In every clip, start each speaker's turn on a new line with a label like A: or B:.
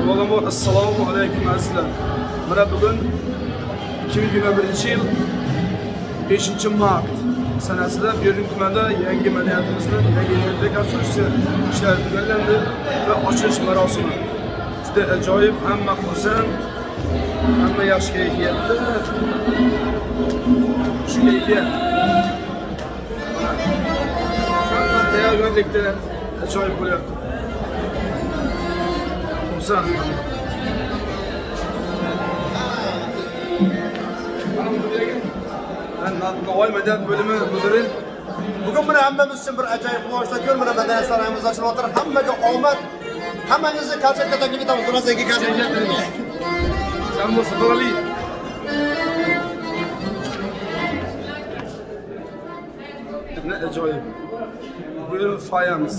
A: Avvalambor assalomu alaykum azizlar. Mana bugun 2021 yil 5-mart sanasida Berun tumanida yangi madaniyatimizni yangi rekonstruksiya ishlari tugallandi va ochilish marosimi. Juda ajoyib, hamma xursand, hamma yaxshi kayfiyatda. Shu kayfiyat. Hamma tayyorgarlikda ajoyib bo'lyapti. Xursand. Navoiy madaniyat bo'limi mudiri.
B: Bugun mana hammamiz uchun bir ajoyib quvonchli kun. Mana madaniyat saroyimiz ochilyapti. Hammaga omad. Hammangizni konsertga taklif etamiz. Durazagi konsertga kiring.
A: Jambo sabali. Ne ajoyib. Bu yer fayamiz.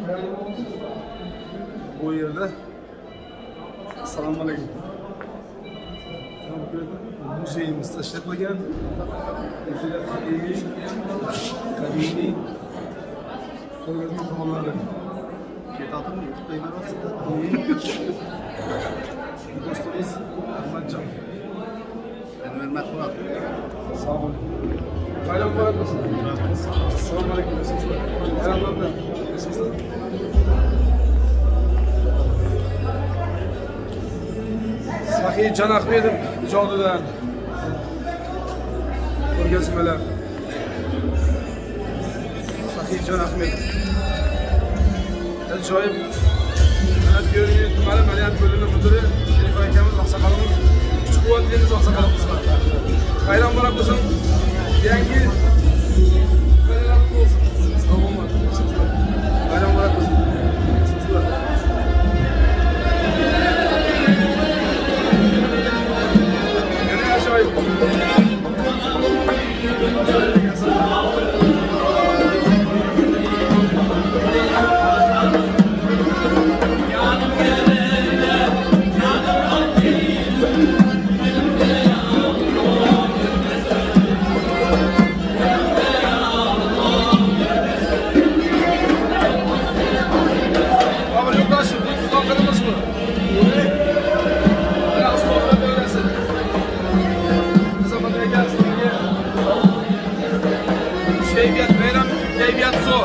A: Bu yerda. Assalomu alaykum. Muzeyimiz tashlab qadimiy tomonlari ketadimi? Do'stimiz Ahmadjon.
B: Anvar Matbuot.
A: Sog' bo'ling. Bayram muborak bo'lsin. Assalomu alaykum. Bayramlar. Saxiy Jon Ahmedov ijodidan ko'rgazmalar. Saxiy Jon Ahmedov ajoyib Berun tumani madaniyat bo'limi mudiri Sherif akamiz, oqsoqolimiz, kuch quvvatlarimiz, oqsoqolimiz. Bayram muborak bo'lsin. Yangi bayram bo'lsin. Salomat. Bayram muborak bo'lsin. Keyfiyat zor.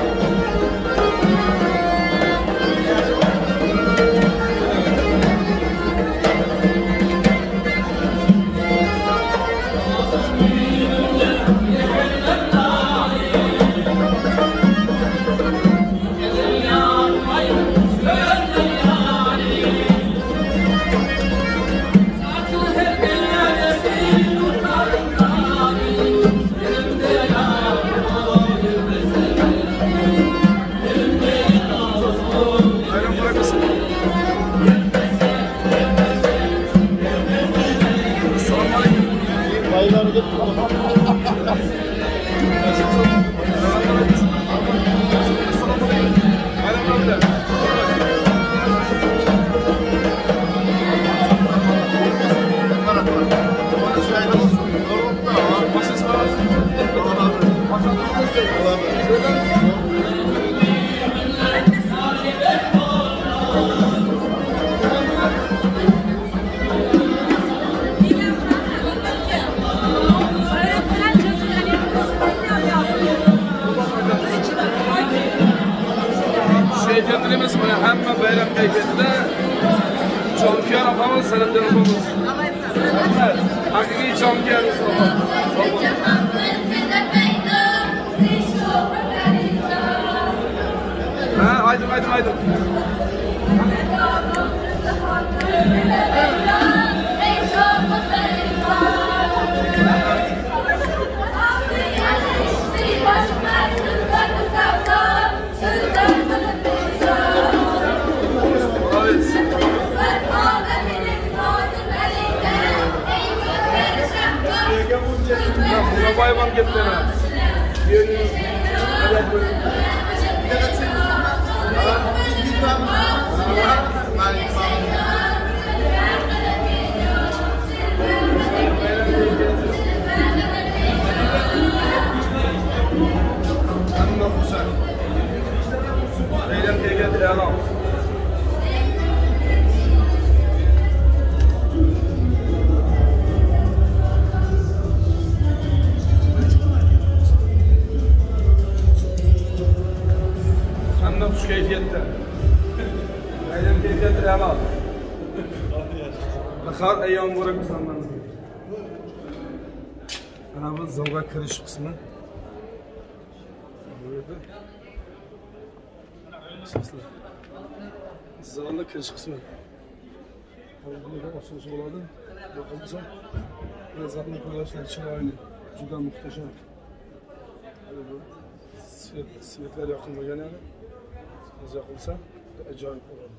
A: Hamma bayram kayfiyatida Jonkiyar opamiz san'atdan opamiz. Haqiqiy Jonkiyar ha, aytdim. Bayram getdi. Bayram kelganda yana. Har ayyom muborak bo'lsin. Mana bu zalga kirish qismi. Bu yerda. Zalga kirish qismi. Bunga ochilish bo'ladi. Yo'qolsa, zaxni ko'rishlar chiroyli, juda muhtasham. Svetlar yoqilmagan yana. Yoqilsa, ajoyib bo'ladi.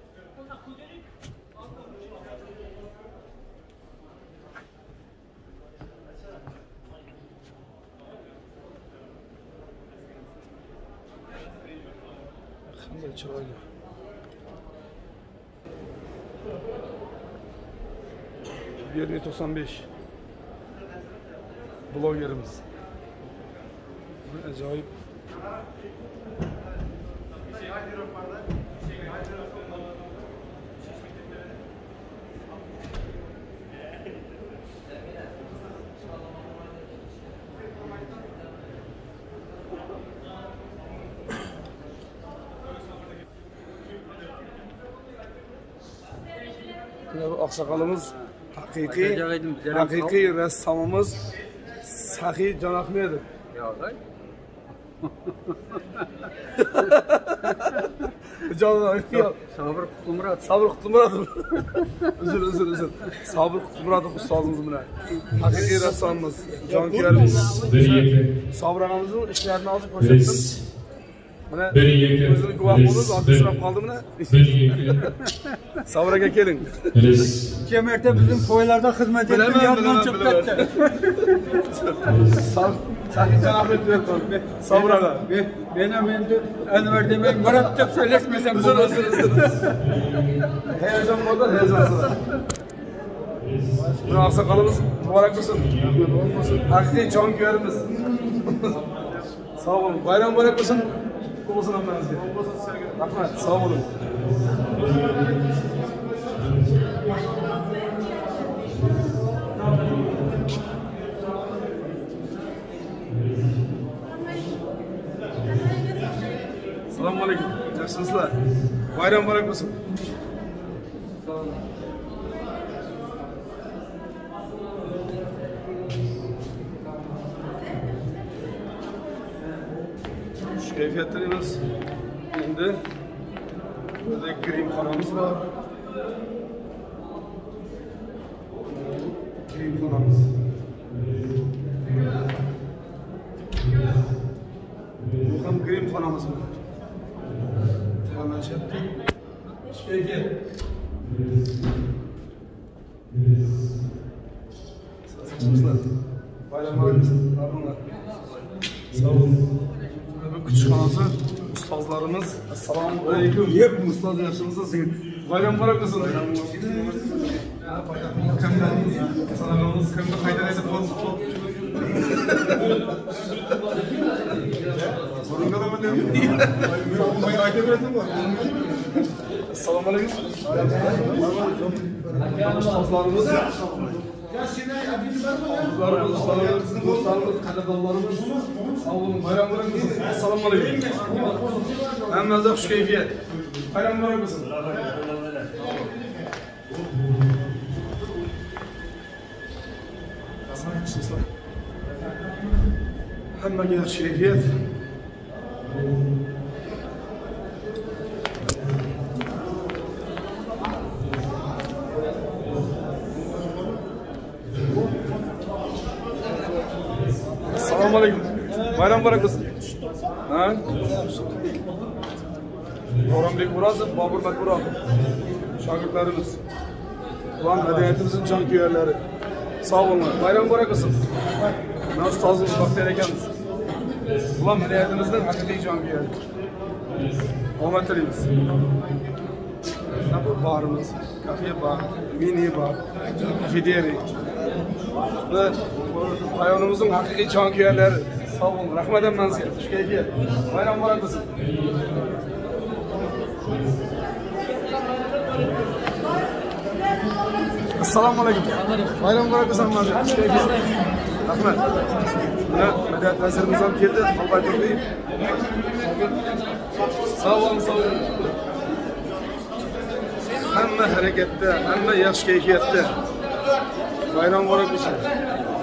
A: Qanday chiroyli. Yerni 95 blogerimiz. Bu ajoyib. Oqsoqolimiz haqiqiy rassomimiz Saxiy Jonahmedov.
C: Yo'q. Sabir
A: Qutlumuratov. Uzr. Sabir Qutlumuratov ustozimiz bilan. Haqiqiy rassomimiz, jonkuyarimiz. Sabir og'amizning ishlarini hozir ko'rsatdim. Mana o'zini guvoh bo'lib, ortiqcha qoldi mana. Sabir aka keling.
C: Ikki marta bizim to'ylarda xizmat etdim, yoddan chiqib ketdi.
A: Saxiy Jonahmedov Sabir aka.
C: Men ham endi Anvar demay murattab söylesmesem bo'ladi.
A: Heyecan bo'ldi, heyecansiz. Buni oqsoqolimiz muborak bo'lsin. Haqiqiy jonkuyarimiz. Sog' bo'ling. Bayram muborak bo'lsin. Bo'lsin hammangizga. Rahmat, sog' bo'ling. Assalomu alaykum. Yaxshimisizlar? Bayram muborak bo'lsin. Keyfiyatlarimiz endi burada grim xonamiz bor. Grim xonamiz. Bu ham grim xonamiz bor. Tayyorlanishyapti. Keyfiyat. Bayram muborak bo'lsin. Sağ olun. Kütüphanesi ustozlarimiz. Assalomu alaykum. Yep, ustoz yaxshimisiz? Bayram muborak bo'lsin. Salomimiz kimni qaytaraysa bo'ldi. Assalomu alaykum. Ustozlarimiz. Dostlarımız, qadrdonlarimiz, sağ olun, bayram muborak bo'lsin. Assalomu alaykum. Hammangizga xush kayfiyat. Bayram muborak bo'lsin. Hammaga yaxshi kayfiyat. Assalomu alaykum. Bayram muborak bo'lsin. Ha? O'rambek Murodov, Bobur Matmurodov. Shogirdlarimiz. Ular madaniyatimizning jonkuyarlari. Sog' bo'linglar. Bayram muborak bo'lsin. Men ustozimiz Baxtiyor akamiz. Ular madaniyatimizning haqiqiy jonkuyari. Omad tilaymiz. Bu barimiz, kafe bar, mini bar, kafederi. Ve hayonimizin haqiqiy jonkuyarlari. Sağ olun, rahmat hammangizga. Xush kayfiyat. Bayram muborak bo'lsin. Assalomu alaykum. Bayram muborak bo'lsin hammangizga. Xush kayfiyat. Rahmat. Mana madaniyat vazirimiz ham keldi. Albatta turib. Sağ olun, sağ olun. hamma harakatda, hamma yaxshi kayfiyatda. Bayram muborak bo'lsin.